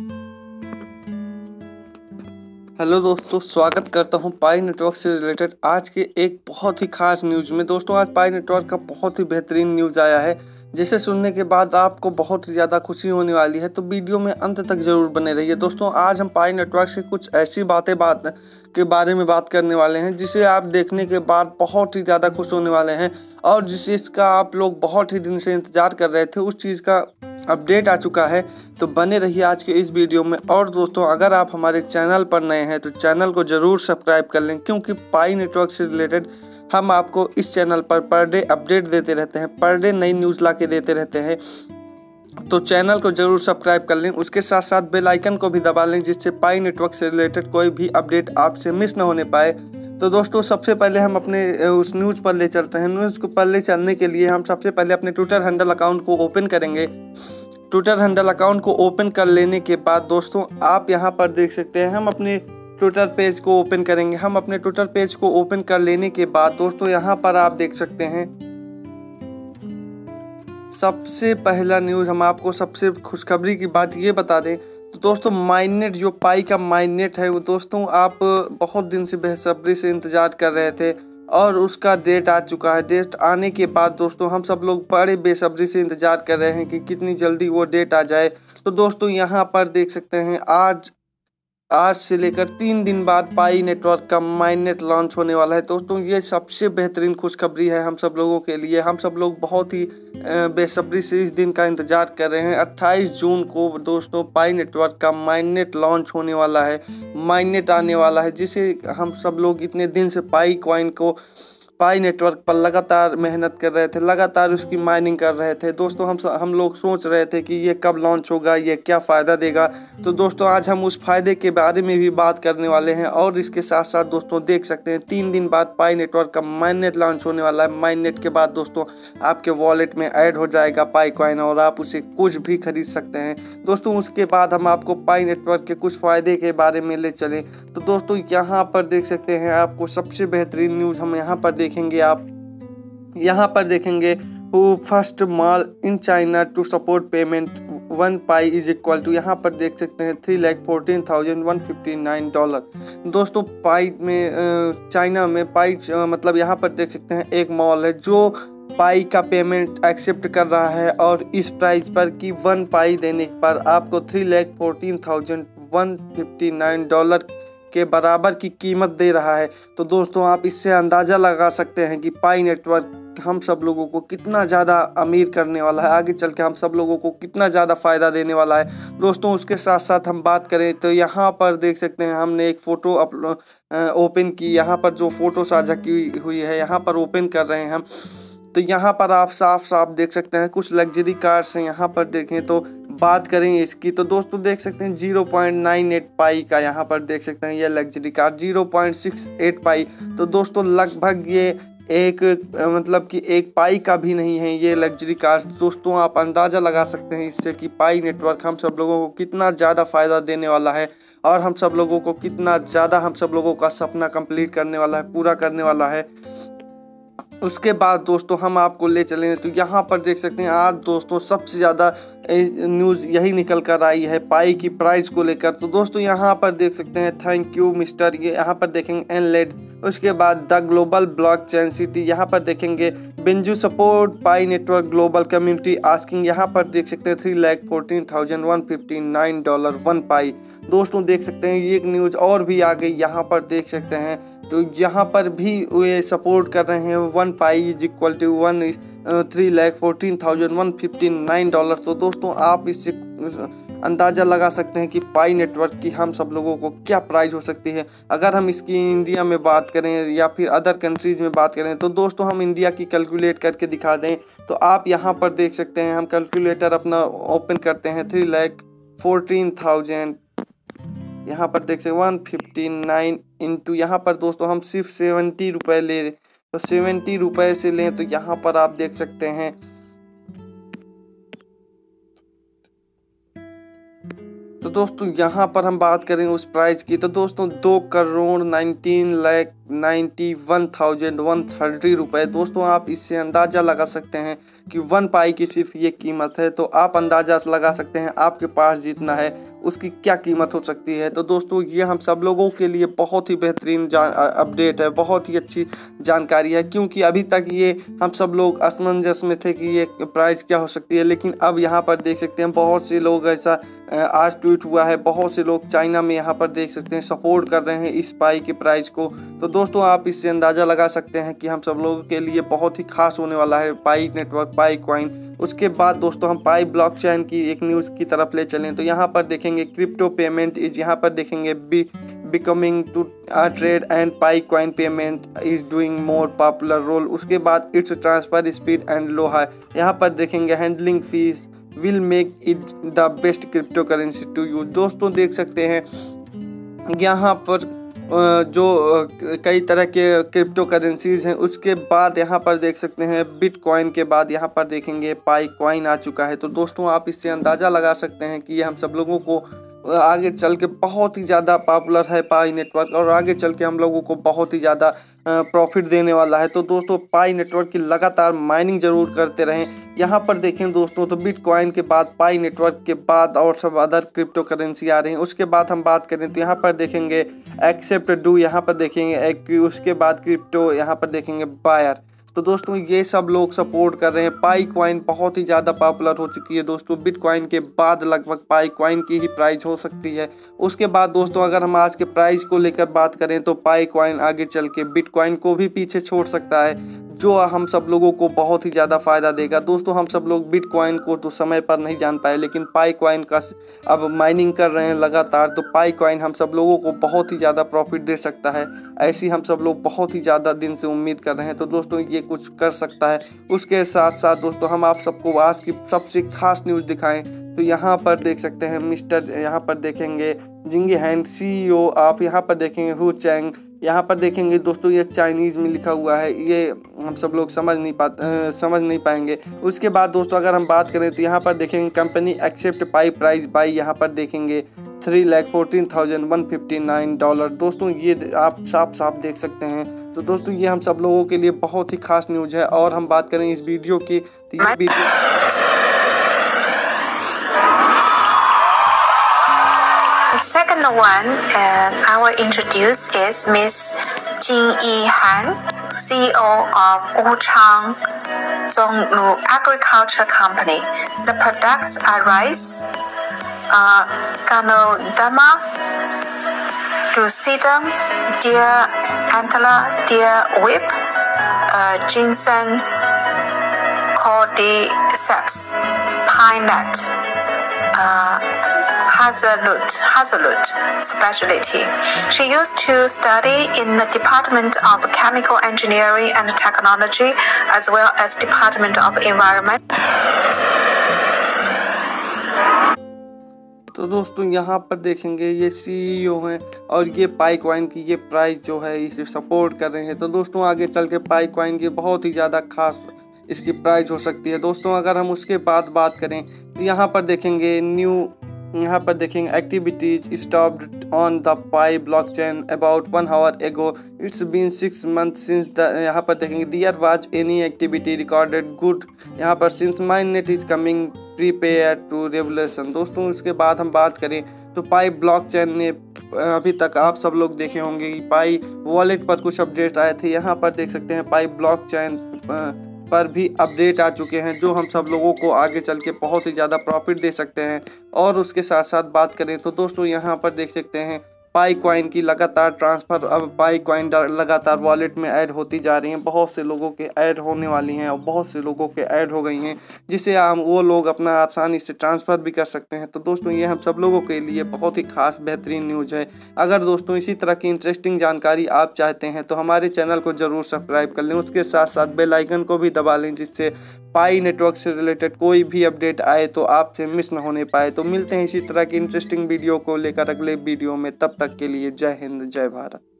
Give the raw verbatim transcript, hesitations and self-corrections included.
Hello दोस्तों, स्वागत करता हूं पाई नेटवर्क से रिलेटेड आज के एक बहुत ही खास न्यूज़ में। दोस्तों आज पाई नेटवर्क का बहुत ही बेहतरीन न्यूज़ आया है, जिसे सुनने के बाद आपको बहुत ही ज़्यादा खुशी होने वाली है। तो वीडियो में अंत तक ज़रूर बने रहिए। दोस्तों आज हम पाई नेटवर्क से कुछ ऐसी बातें बात के बारे में बात करने वाले हैं जिसे आप देखने के बाद बहुत ही ज़्यादा खुश होने वाले हैं, और जिस चीज़ का आप लोग बहुत ही दिन से इंतज़ार कर रहे थे उस चीज़ का अपडेट आ चुका है। तो बने रहिए आज के इस वीडियो में। और दोस्तों अगर आप हमारे चैनल पर नए हैं तो चैनल को ज़रूर सब्सक्राइब कर लें, क्योंकि पाई नेटवर्क से रिलेटेड हम आपको इस चैनल पर पर डे अपडेट देते रहते हैं, पर डे नई न्यूज़ ला के देते रहते हैं। तो चैनल को ज़रूर सब्सक्राइब कर लें, उसके साथ साथ बेल आइकन को भी दबा लें, जिससे पाई नेटवर्क से रिलेटेड कोई भी अपडेट आपसे मिस ना होने पाए। तो दोस्तों सबसे पहले हम अपने उस न्यूज़ पर ले चलते हैं। न्यूज़ को पर ले चलने के लिए हम सबसे पहले अपने ट्विटर हैंडल अकाउंट को ओपन करेंगे। ट्विटर हैंडल अकाउंट को ओपन कर लेने के बाद दोस्तों आप यहां पर देख सकते हैं, हम अपने ट्विटर पेज को ओपन करेंगे। हम अपने ट्विटर पेज को ओपन कर लेने के बाद दोस्तों यहां पर आप देख सकते हैं, सबसे पहला न्यूज़ हम आपको सबसे खुशखबरी की बात ये बता दें तो दोस्तों माइनेट, जो पाई का माइनेट है वो दोस्तों आप बहुत दिन से बेसब्री से इंतज़ार कर रहे थे और उसका डेट आ चुका है। डेट आने के बाद दोस्तों हम सब लोग बड़े बेसब्री से इंतज़ार कर रहे हैं कि कितनी जल्दी वो डेट आ जाए। तो दोस्तों यहाँ पर देख सकते हैं, आज आज से लेकर तीन दिन बाद पाई नेटवर्क का माइनेट लॉन्च होने वाला है। दोस्तों ये सबसे बेहतरीन खुशखबरी है हम सब लोगों के लिए। हम सब लोग बहुत ही बेसब्री से इस दिन का इंतज़ार कर रहे हैं। अट्ठाईस जून को दोस्तों पाई नेटवर्क का माइनेट लॉन्च होने वाला है, माइनेट आने वाला है, जिसे हम सब लोग इतने दिन से पाई कॉइन को पाई नेटवर्क पर लगातार मेहनत कर रहे थे, लगातार उसकी माइनिंग कर रहे थे। दोस्तों हम हम लोग सोच रहे थे कि ये कब लॉन्च होगा, ये क्या फ़ायदा देगा। तो दोस्तों आज हम उस फ़ायदे के बारे में भी बात करने वाले हैं। और इसके साथ साथ दोस्तों देख सकते हैं तीन दिन बाद पाई नेटवर्क का माइनेट लॉन्च होने वाला है। माइनेट के बाद दोस्तों आपके वॉलेट में ऐड हो जाएगा पाई कॉइन और आप उसे कुछ भी खरीद सकते हैं। दोस्तों उसके बाद हम आपको पाई नेटवर्क के कुछ फ़ायदे के बारे में ले चलें तो दोस्तों यहाँ पर देख सकते हैं, आपको सबसे बेहतरीन न्यूज़ हम यहाँ पर देखेंगे। आप यहाँ पर देखेंगे first mall in China to support payment one Pi is equal to, यहाँ पर देख सकते हैं three lakh fourteen thousand one fifty nine dollar. दोस्तों पाई में चाइना में पाई मतलब यहाँ पर देख सकते हैं एक मॉल है जो पाई का पेमेंट एक्सेप्ट कर रहा है, और इस प्राइस पर कि वन पाई देने पर आपको three lakh fourteen thousand one fifty nine dollar के बराबर की कीमत दे रहा है। तो दोस्तों आप इससे अंदाज़ा लगा सकते हैं कि पाई नेटवर्क हम सब लोगों को कितना ज़्यादा अमीर करने वाला है, आगे चल के हम सब लोगों को कितना ज़्यादा फ़ायदा देने वाला है। दोस्तों उसके साथ साथ हम बात करें तो यहाँ पर देख सकते हैं, हमने एक फ़ोटो अपलोड ओपन की। यहाँ पर जो फ़ोटो साझा की हुई है यहाँ पर ओपन कर रहे हैं हम। तो यहाँ पर आप साफ साफ देख सकते हैं कुछ लग्जरी कार्स हैं। यहाँ पर देखें तो बात करें इसकी तो दोस्तों देख सकते हैं zero point nine eight Pi का, यहाँ पर देख सकते हैं ये luxury car zero point six eight Pi. तो दोस्तों लगभग ये एक मतलब कि एक पाई का भी नहीं है ये लग्जरी कार। दोस्तों आप अंदाज़ा लगा सकते हैं इससे कि पाई नेटवर्क हम सब लोगों को कितना ज़्यादा फ़ायदा देने वाला है, और हम सब लोगों को कितना ज़्यादा हम सब लोगों का सपना कंप्लीट करने वाला है, पूरा करने वाला है। उसके बाद दोस्तों हम आपको ले चलें तो यहाँ पर देख सकते हैं आज दोस्तों सबसे ज़्यादा न्यूज़ यही निकल कर आई है पाई की प्राइस को लेकर। तो दोस्तों यहाँ पर देख सकते हैं थैंक यू मिस्टर, ये यहाँ पर देखेंगे एनलेड। उसके बाद द ग्लोबल ब्लॉकचेन सिटी, यहाँ पर देखेंगे बिंजू support Pi network global community asking, यहाँ पर देख सकते हैं three lakh fourteen thousand one fifty nine dollar one Pi. दोस्तों देख सकते हैं ये एक न्यूज़ और भी आ गई, यहाँ पर देख सकते हैं तो यहाँ पर भी वे सपोर्ट कर रहे हैं one Pi is equal to one three lakh fourteen thousand one fifty nine dollar. तो दोस्तों आप इससे अंदाज़ा लगा सकते हैं कि पाई नेटवर्क की हम सब लोगों को क्या प्राइस हो सकती है। अगर हम इसकी इंडिया में बात करें या फिर अदर कंट्रीज़ में बात करें तो दोस्तों हम इंडिया की कैलकुलेट करके दिखा दें तो आप यहाँ पर देख सकते हैं, हम कैलकुलेटर अपना ओपन करते हैं थ्री लैख फोर्टीन थाउजेंड यहाँ पर देख सकते वन फिफ्टी नाइन इंटू यहाँ पर दोस्तों हम सिर्फ सेवेंटी रुपये ले तो सेवेंटी रुपये से लें तो यहाँ पर आप देख सकते हैं तो दोस्तों यहाँ पर हम बात करें उस प्राइस की तो दोस्तों दो crore nineteen lakh ninety one thousand one thirty रुपये। दोस्तों आप इससे अंदाज़ा लगा सकते हैं कि वन पाई की सिर्फ ये कीमत है। तो आप अंदाज़ा लगा सकते हैं आपके पास जितना है उसकी क्या कीमत हो सकती है। तो दोस्तों ये हम सब लोगों के लिए बहुत ही बेहतरीन अपडेट है, बहुत ही अच्छी जानकारी है, क्योंकि अभी तक ये हम सब लोग असमंजस में थे कि ये प्राइस क्या हो सकती है। लेकिन अब यहाँ पर देख सकते हैं बहुत से लोग, ऐसा आज ट्वीट हुआ है, बहुत से लोग चाइना में यहाँ पर देख सकते हैं सपोर्ट कर रहे हैं इस पाई के प्राइस को। तो दोस्तों आप इससे अंदाज़ा लगा सकते हैं कि हम सब लोगों के लिए बहुत ही खास होने वाला है पाई नेटवर्क, पाई कॉइन। उसके बाद दोस्तों हम पाई ब्लॉकचेन की एक न्यूज़ की तरफ ले चलें तो यहाँ पर देखेंगे क्रिप्टो पेमेंट इज, यहाँ पर देखेंगे be becoming to trade and Pi coin payment is doing more popular role. उसके बाद it's transfer speed and low है, यहाँ पर देखेंगे handling fees will make it the best crypto currency to use. दोस्तों देख सकते हैं यहाँ पर जो कई तरह के क्रिप्टो करेंसीज हैं, उसके बाद यहाँ पर देख सकते हैं बिटकॉइन के बाद यहाँ पर देखेंगे पाई कॉइन आ चुका है। तो दोस्तों आप इससे अंदाज़ा लगा सकते हैं कि ये हम सब लोगों को आगे चल के बहुत ही ज़्यादा पॉपुलर है पाई नेटवर्क, और आगे चल के हम लोगों को बहुत ही ज़्यादा प्रॉफिट देने वाला है। तो दोस्तों पाई नेटवर्क की लगातार माइनिंग जरूर करते रहें। यहाँ पर देखें दोस्तों तो बिटकॉइन के बाद पाई नेटवर्क के बाद और सब अदर क्रिप्टो करेंसी आ रही हैं। उसके बाद हम बात करें तो यहाँ पर देखेंगे एक्सेप्ट डू, यहाँ पर देखेंगे उसके बाद क्रिप्टो, यहाँ पर देखेंगे बायर। तो दोस्तों ये सब लोग सपोर्ट कर रहे हैं। पाई कॉइन बहुत ही ज़्यादा पॉपुलर हो चुकी है दोस्तों, बिटकॉइन के बाद लगभग पाई कॉइन की ही प्राइस हो सकती है। उसके बाद दोस्तों अगर हम आज के प्राइस को लेकर बात करें तो पाई कॉइन आगे चल के बिटकॉइन को भी पीछे छोड़ सकता है, जो हम सब लोगों को बहुत ही ज़्यादा फ़ायदा देगा। दोस्तों हम सब लोग बिटकॉइन को तो समय पर नहीं जान पाए, लेकिन पाई कॉइन का अब माइनिंग कर रहे हैं लगातार, तो पाई कॉइन हम सब लोगों को बहुत ही ज़्यादा प्रॉफिट दे सकता है, ऐसी हम सब लोग बहुत ही ज़्यादा दिन से उम्मीद कर रहे हैं। तो दोस्तों ये कुछ कर सकता है। उसके साथ साथ दोस्तों हम आप सबको आज की सबसे खास न्यूज़ दिखाएं तो यहाँ पर देख सकते हैं मिस्टर, यहाँ पर देखेंगे जिंगी हैंड सीईओ, आप यहाँ पर देखेंगे हु चैंग, यहाँ पर देखेंगे दोस्तों ये चाइनीज़ में लिखा हुआ है, ये हम सब लोग समझ नहीं पाते समझ नहीं पाएंगे। उसके बाद दोस्तों अगर हम बात करें तो यहाँ पर देखेंगे company accept Pi price by, यहाँ पर देखेंगे three lakh fourteen thousand one fifty nine dollar. दोस्तों ये आप साफ साफ देख सकते हैं। तो दोस्तों ये हम सब लोगों के लिए बहुत ही खास न्यूज़ है। और हम बात करें इस वीडियो की तो इस video The second one uh, I will introduce is Miss Jingyi Han, C E O of Wuchang Zhonglu Agriculture Company. The products are rice, uh, Ganoderma, Lucidum, deer antler, deer whip, uh, ginseng, cordyceps, pine nut, uh, hazelnut, hazelnut specialty. She used to study in the Department of Chemical Engineering and Technology as well as Department of Environment. तो दोस्तों यहाँ पर देखेंगे ये CEO हैं और ये पाई coin की ये प्राइस जो है इसे सपोर्ट कर रहे हैं। तो दोस्तों आगे चल के पाई कॉइन की बहुत ही ज़्यादा खास इसकी प्राइस हो सकती है। दोस्तों अगर हम उसके बाद बात करें तो यहाँ पर देखेंगे न्यू, यहाँ पर देखेंगे activities stopped on the Pi blockchain about one hour ago, it's been six month since the, यहाँ पर देखेंगे there was any activity recorded good, यहाँ पर since mainnet is coming prepare to revolution. दोस्तों इसके बाद हम बात करें तो पाई ब्लॉकचेन ने अभी तक आप सब लोग देखे होंगे कि पाई वॉलेट पर कुछ अपडेट आए थे। यहाँ पर देख सकते हैं पाई ब्लॉकचेन पर भी अपडेट आ चुके हैं, जो हम सब लोगों को आगे चल के बहुत ही ज़्यादा प्रॉफिट दे सकते हैं। और उसके साथ साथ बात करें तो दोस्तों यहाँ पर देख सकते हैं पाई कॉइन की लगातार ट्रांसफ़र, अब पाई कॉइन लगातार वॉलेट में ऐड होती जा रही हैं, बहुत से लोगों के ऐड होने वाली हैं और बहुत से लोगों के ऐड हो गई हैं, जिसे हम वो लोग अपना आसानी से ट्रांसफ़र भी कर सकते हैं। तो दोस्तों ये हम सब लोगों के लिए बहुत ही खास बेहतरीन न्यूज़ है। अगर दोस्तों इसी तरह की इंटरेस्टिंग जानकारी आप चाहते हैं तो हमारे चैनल को ज़रूर सब्सक्राइब कर लें, उसके साथ साथ बेल आइकन को भी दबा लें, जिससे पाई नेटवर्क से रिलेटेड कोई भी अपडेट आए तो आपसे मिस न होने पाए। तो मिलते हैं इसी तरह की इंटरेस्टिंग वीडियो को लेकर अगले वीडियो में, तब तक के लिए जय हिंद जय भारत।